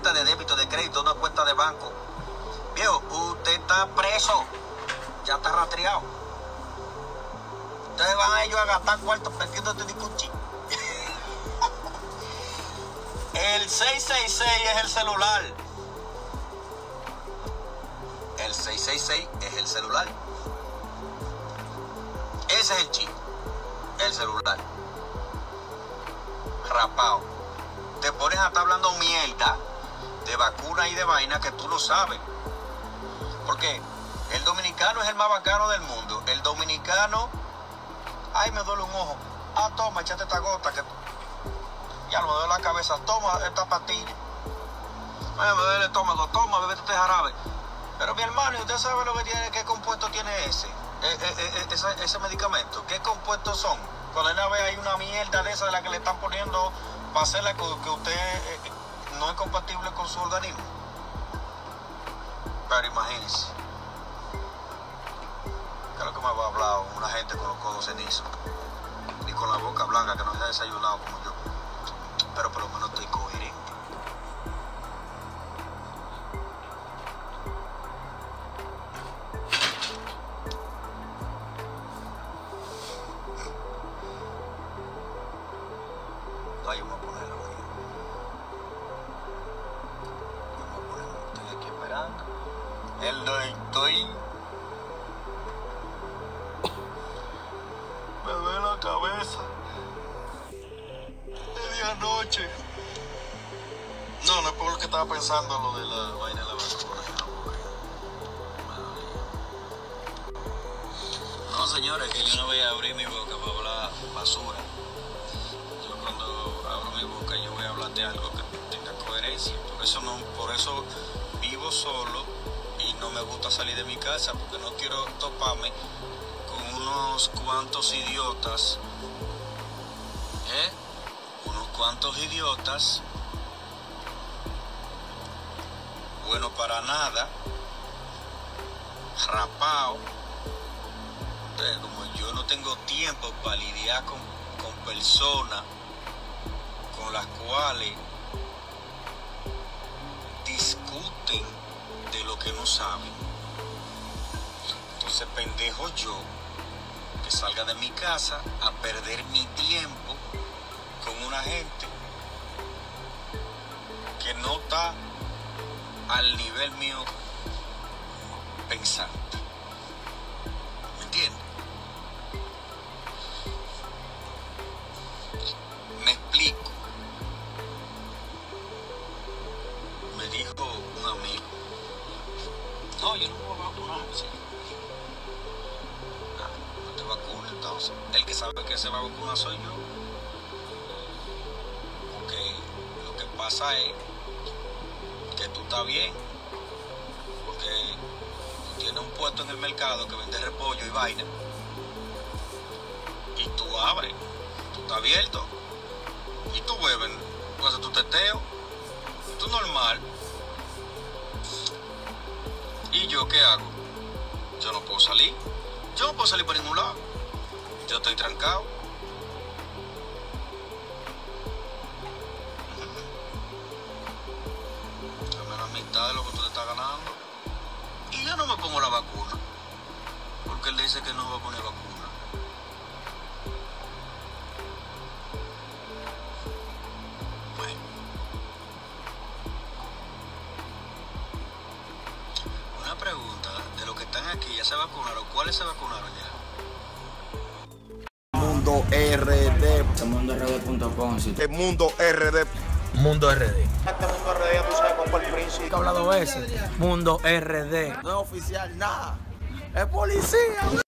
tarjeta de débito, de crédito, una cuenta de banco. Viejo, usted está preso. Ya está rastreado. Ustedes van a ellos a gastar cuartos perdiéndote de cuchi. El 666 es el celular. El 666 es el celular. Ese es el chip. El celular. Rapado. Te pones a estar hablando mierda de vacunas y de vaina que tú no sabes. Porque el dominicano es el más bacano del mundo. El dominicano, ay, me duele un ojo. Ah, toma, échate esta gota que ya me duele la cabeza. Toma esta pastilla. Ay, me duele el estómago. Toma, bebete este jarabe. Pero mi hermano, ¿usted sabe lo que tiene, qué compuesto tiene ese medicamento? ¿Qué compuestos son? Cuando una vez hay una mierda de esa de la que le están poniendo para hacerla que usted no es compatible con su organismo. Pero imagínense. ¿Qué es lo que me va a hablar una gente con los codos cenizos? Y con la boca blanca que no se ha desayunado como yo. Pero por lo menos estoy coherente. Ay, yo me voy a poner la mía. Yo me voy a poner, estoy aquí esperando. Estoy. Me duele la cabeza. Medianoche. No, no es por lo que estaba pensando lo de la vaina de la vacuna. No, señores, que yo no voy a abrir mi boca para hablar basura. Yo cuando abro mi boca yo voy a hablar de algo que tenga coherencia. Por eso vivo solo y no me gusta salir de mi casa porque no quiero toparme con unos cuantos idiotas. Unos cuantos idiotas. Bueno para nada. Rapao. Entonces, como yo no tengo tiempo para lidiar con personas con las cuales discuten de lo que no saben. Entonces pendejo yo que salga de mi casa a perder mi tiempo con una gente que no está al nivel mío pensante. ¿Me entiendes? Me explico. Me dijo un amigo, no, yo no me voy a vacunar, ¿sí? No te vacunes, entonces. El que sabe que se va a vacunar soy yo. Porque lo que pasa es que tú estás bien. Porque tú tienes un puesto en el mercado que vende repollo y vaina. Y tú abres, tú estás abierto. Y tú bebes, tú haces tu teteo, tú normal. ¿Y yo qué hago? Yo no puedo salir. Yo no puedo salir por ningún lado. Yo estoy trancado. Dame la mitad de lo que tú te estás ganando. Y yo no me pongo la vacuna. Porque él dice que no va a poner vacuna. Pregunta, de los que están aquí, ¿ya se vacunaron? ¿Cuáles se vacunaron ya? Mundo RD. Mundord.com. El Mundo RD. Mundo RD. Este Mundo RD ya tú sabes cómo fue el príncipe. He hablado veces. Mundo RD. No es oficial nada. Es policía.